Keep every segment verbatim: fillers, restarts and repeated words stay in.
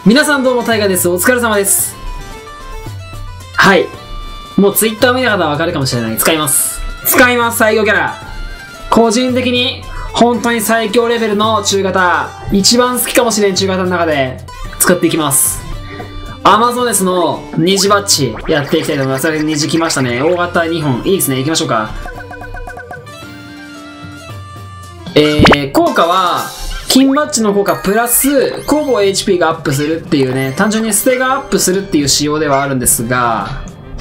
皆さんどうも、タイガです。お疲れ様です。はい。もうツイッター見た方はわかるかもしれない。使います。使います、最強キャラ。個人的に、本当に最強レベルの中型。一番好きかもしれん中型の中で、使っていきます。アマゾネスの虹バッジ、やっていきたいと思います。それ虹来ましたね。大型にほん。いいですね。行きましょうか。えー、効果は、金バッジの効果プラス攻防 エイチピー がアップするっていうね、単純に捨てがアップするっていう仕様ではあるんですが、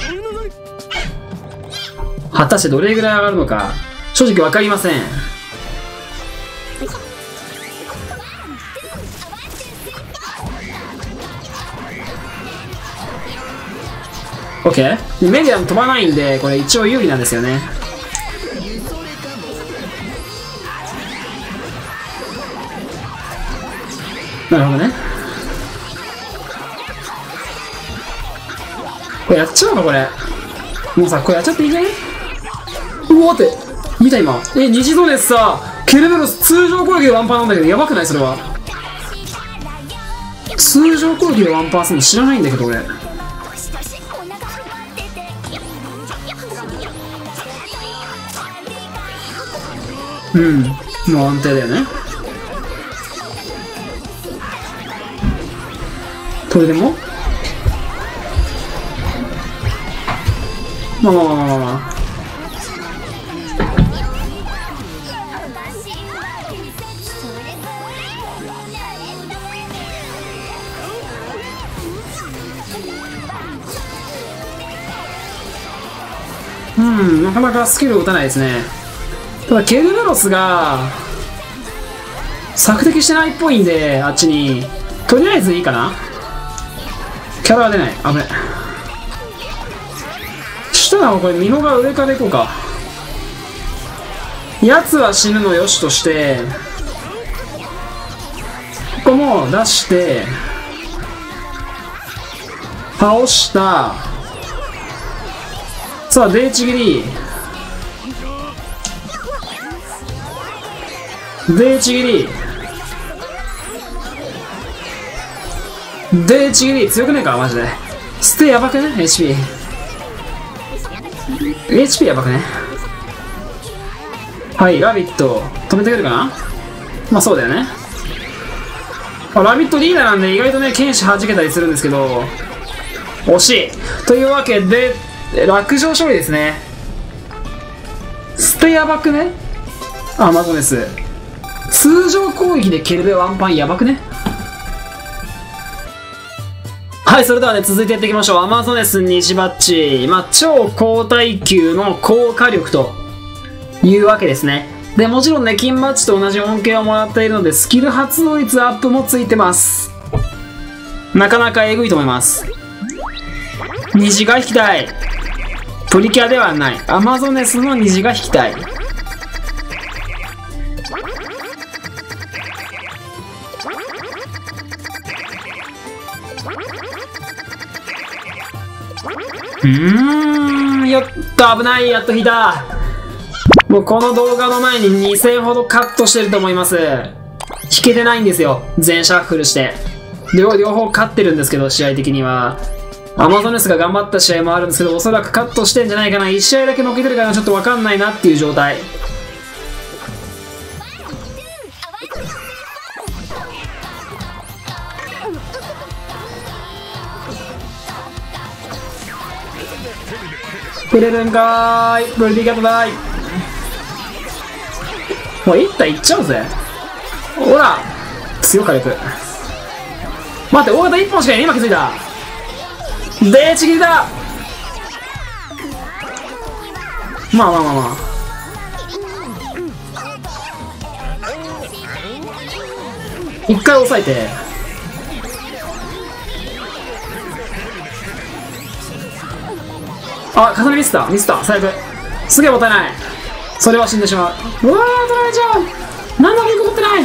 果たしてどれぐらい上がるのか正直わかりません。OK？ メディアも飛ばないんでこれ一応有利なんですよね。なるほどね。これやっちゃうのこれ。もうさ、これやっちゃっていいんじゃね？うわーって。見た今。え、虹ドネスさ、ケルベロス通常攻撃でワンパーなんだけど、やばくないそれは。通常攻撃でワンパーするの知らないんだけど、俺。うん。もう安定だよね。それでもまあまあまあまあまあうん、なかなかスキルを打たないですね。ただケルベロスが索敵してないっぽいんで、あっちにとりあえずいいかな。キャラは出ない。危ない。そしたらこれミノが上からいこうか。奴は死ぬのよしとしてここも出して倒した。さあデーチ切りデーチ切りで、ちぎり強くねえかマジで。ステやばくね ?エイチピー。エイチピー やばくね。はい、ラビット。止めてくるかな。まあそうだよね。あ、ラビットリーダーなんで意外とね、剣士弾けたりするんですけど、惜しい。というわけで、落城勝利ですね。ステやばくね。アマゾネス。通常攻撃でケルベワンパンやばくね。はい、それではね、続いてやっていきましょう。アマゾネス虹バッジ。まあ、超高耐久の高火力というわけですね。で、もちろんね、金バッジと同じ恩恵をもらっているので、スキル発動率アップもついてます。なかなかえぐいと思います。虹が引きたい。プリキュアではない。アマゾネスの虹が引きたい。うーん、やっと危ない。やっと引いた。もうこの動画の前ににせんほどカットしてると思います。引けてないんですよ。全シャッフルして。両、両方勝ってるんですけど、試合的には。アマゾネスが頑張った試合もあるんですけど、おそらくカットしてんじゃないかな。いち試合だけ負けてるからちょっとわかんないなっていう状態。くれるんかーい。ブルディガットだーい。もういったいっちゃうぜ。ほら強火力。待って、大型いっぽんしかいない。今気づいた。でーちぎりだ。まあまあまあまあ一回押さえてあ、重ねミスった。ミスった。最悪。すげえもったいない。それは死んでしまう。うわー、取られちゃう。なんだもよく持ってない。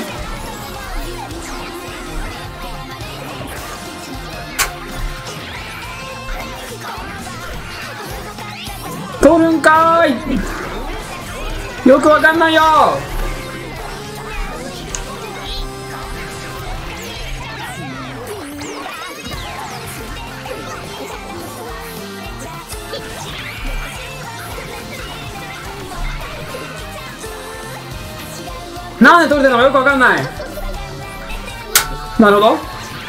取るんかーい。よくわかんないよ。 なんで取れてるのかよくわかんない。なるほど。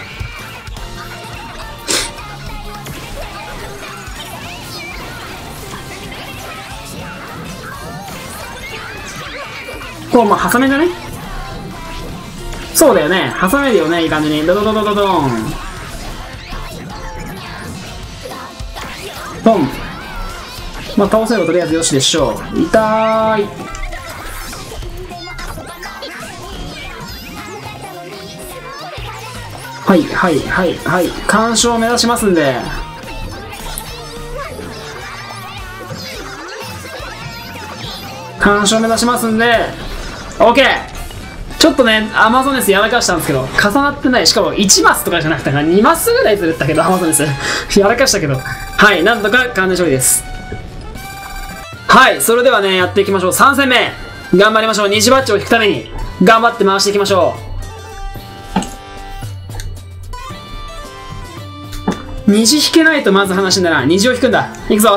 こう、まあ、挟めんじゃね？そうだよね。挟めるよね、いい感じに。ドドドドドドーン。ドン。まあ、倒せればとりあえずよしでしょう。痛ーい。はいはいはいはい。完勝を目指しますんで。完勝目指しますんで。オッケー。ちょっとね、アマゾネスやらかしたんですけど、重なってない。しかもいちマスとかじゃなくて、にマスぐらいずれたけど、アマゾネス。やらかしたけど。はい、なんとか完全勝利です。はい、それではね、やっていきましょう。さん戦目。頑張りましょう。虹バッジを引くために、頑張って回していきましょう。虹引けないとまず話んだな。虹を引くんだ。いくぞ。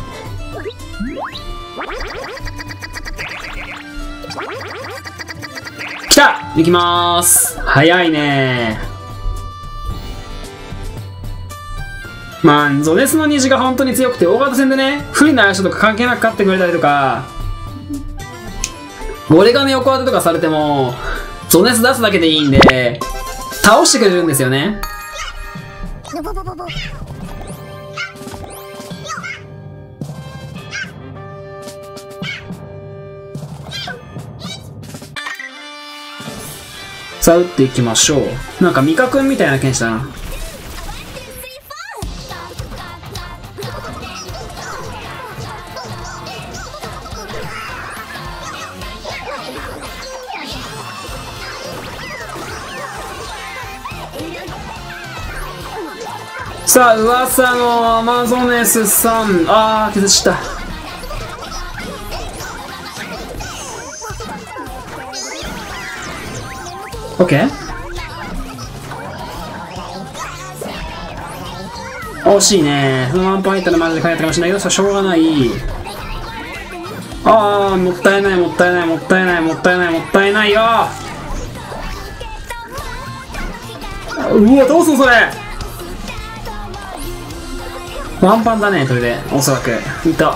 来た！行きまーす。早いねー。まあ、ゾネスの虹が本当に強くて、大型戦でね、不利な相性とか関係なく勝ってくれたりとか、俺がね、横当てとかされても、ゾネス出すだけでいいんで、倒してくれるんですよね。さあ、打っていきましょう。なんか、ミカ君みたいな剣士だな。さあ、噂のアマゾネスさん。あー、崩した。オッケー。惜しいね。そのワンパン入ったらマジで帰ったかもしれないけど、しょうがない。あー、もったいない、もったいない、もったいない、もったいない、もったいないよ。うわ、どうすんそれ。ワンパンだね、それで、おそらく。いた。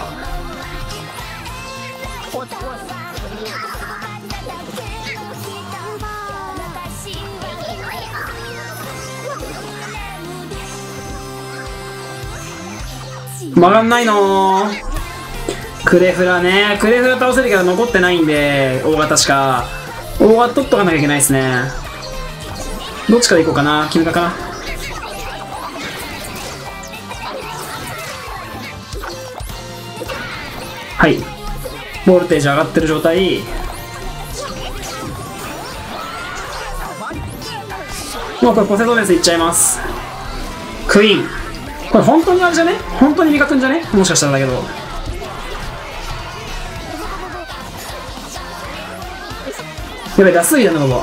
曲がんないのー。クレフラね。クレフラ倒せるけど残ってないんで、大型しか。大型取っとかなきゃいけないですね。どっちから行こうかな。決めたかな。はい。ボルテージ上がってる状態。もうこれポセドネスいっちゃいます。クイーン。これ本当にあれじゃね？本当に磨くんじゃね？もしかしたらだけど。やべ、安いだな、ここ。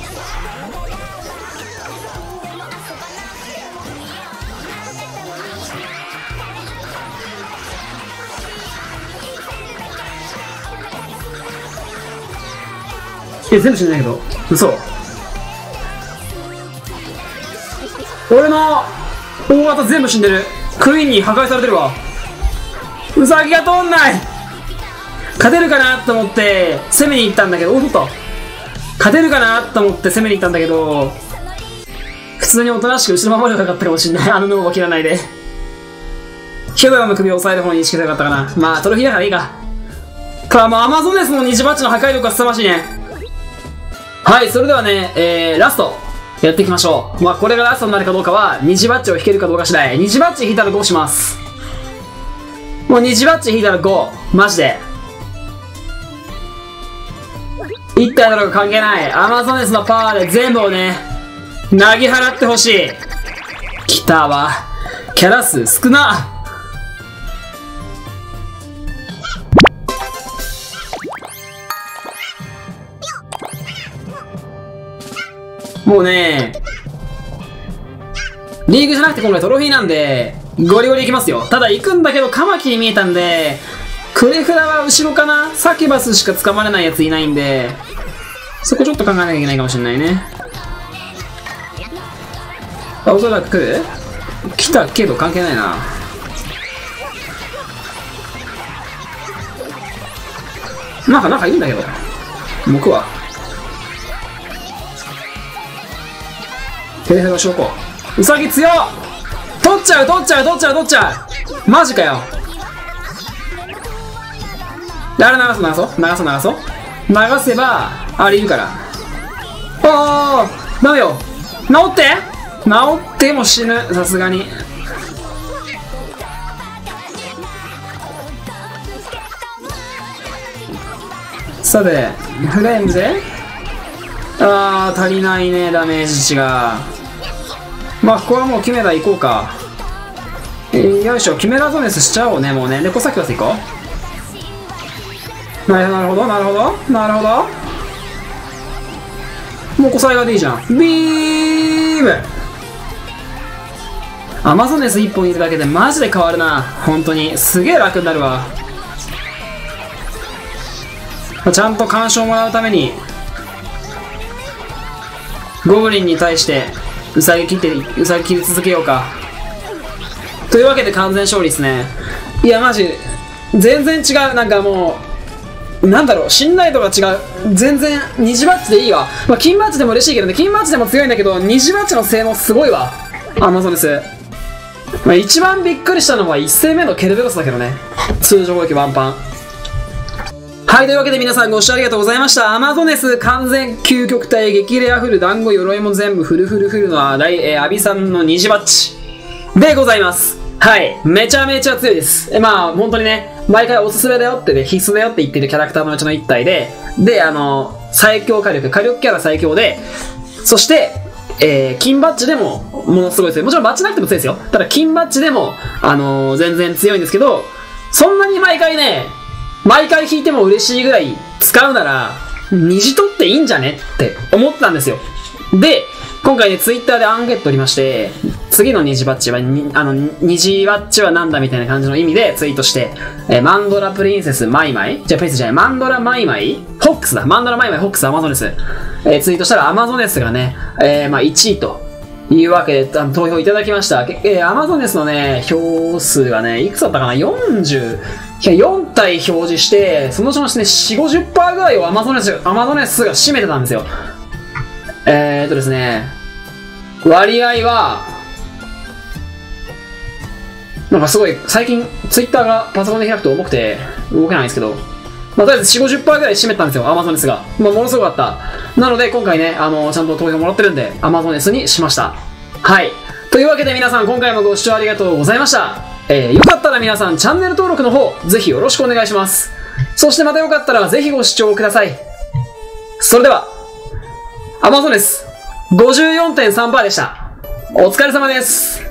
え、全部死んでないけど。嘘。俺の大型全部死んでる。クイーンに破壊されてるわ。ウサギが通んない。勝てるかなと思って攻めに行ったんだけど、おっと勝てるかなと思って攻めに行ったんだけど、普通におとなしく後ろ守ればよかったかもしれない。あのノーを切らないで。ヒュドラの首を押さえる方に意識がよかったかな。まあトロフィーだからいいか。か、まあアマゾネスの虹バッジの破壊力が凄まじいね。はい、それではね、えー、ラストやっていきましょう。まあこれがラストになるかどうかは虹バッジを引けるかどうか次第。虹バッジ引いたらごします。もう虹バッジ引いたらご。マジでいったいだろうか関係ない。アマゾネスのパワーで全部をねなぎ払ってほしい。きたわ。キャラ数少な。もうね、リーグじゃなくて今回トロフィーなんで、ゴリゴリいきますよ。ただ行くんだけど、カマキに見えたんで、クレフラは後ろかな。サキバスしか捕まれないやついないんで、 そこちょっと考えなきゃいけないかもしれないね。あ、おそらく来る？来たけど関係ないな。なんか、なんかいいんだけど。僕は。ヘルヘル証拠。ウサギ強っ！取っちゃう取っちゃう取っちゃう取っちゃうマジかよ。あれ流そう流そう流そう流そう流せば、あれいるから。おーダメよ治って治っても死ぬさすがに。さて、フレームであー足りないね、ダメージ値が。まあここはもうキメラ行こうか。えー、よいしょ、キメラゾネスしちゃおうね、もうね。で、コサキワス行こう。なるほどなるほどなるほど。もうコサイガでいいじゃん。ビームアマゾネスいっぽんいるだけでマジで変わるな。本当にすげえ楽になるわ。ちゃんと干渉もらうためにゴブリンに対してウサギ切ってウサギ切り続けようか。というわけで完全勝利ですね。いやマジ全然違う。なんかもうなんだろう、信頼度が違う。全然虹バッジでいいわ。まあ、金バッジでも嬉しいけどね。金バッジでも強いんだけど虹バッジの性能すごいわ、アマゾネス。まあ、一番びっくりしたのはいっ戦目のケルベロスだけどね。通常攻撃ワンパン。はい、というわけで皆さんご視聴ありがとうございました。アマゾネス完全究極体激レアフル団子鎧も全部フルフルフルのライ、えー、アビさんの虹バッジでございます。はい、めちゃめちゃ強いです。えまあ本当にね、毎回おすすめだよってね、必須だよって言ってるキャラクターのうちの一体で、で、あの、最強火力、火力キャラ最強で、そして、えー、金バッジでもものすごい強い。もちろんバッジなくても強いですよ。ただ金バッジでも、あのー、全然強いんですけど、そんなに毎回ね、毎回引いても嬉しいぐらい使うなら、虹取っていいんじゃねって思ったんですよ。で、今回ね、ツイッターでアンケート取りまして、次の虹バッジは、あの、虹バッジはなんだみたいな感じの意味でツイートして、えー、マンドラプリンセスマイマイじゃあ、プリンセスじゃない、マンドラマイマイホックスだ。マンドラマイマイホックスアマゾネス。えー、ツイートしたらアマゾネスがね、えー、まあいちいというわけで、あの投票いただきました。えー、アマゾネスのね、票数がね、いくつだったかな ?よんじゅう、よん体表示して、そのうちのね、よん、ごじゅっパーセント ぐらいをアマゾネス、アマゾネスが占めてたんですよ。えーっとですね、割合は、なんかすごい、最近、ツイッターがパソコンで開くと重くて、動けないんですけど、まあ、とりあえずよん、ごじゅっパーセント ぐらい占めてたんですよ、アマゾネスが。まあ、ものすごかった。なので、今回ね、あの、ちゃんと投票もらってるんで、アマゾネスにしました。はい。というわけで皆さん、今回もご視聴ありがとうございました。えー、よかったら皆さん、チャンネル登録の方、ぜひよろしくお願いします。そしてまたよかったら、ぜひご視聴ください。それでは、アマゾネス、ごじゅうよんてんさんパーセント でした。お疲れ様です。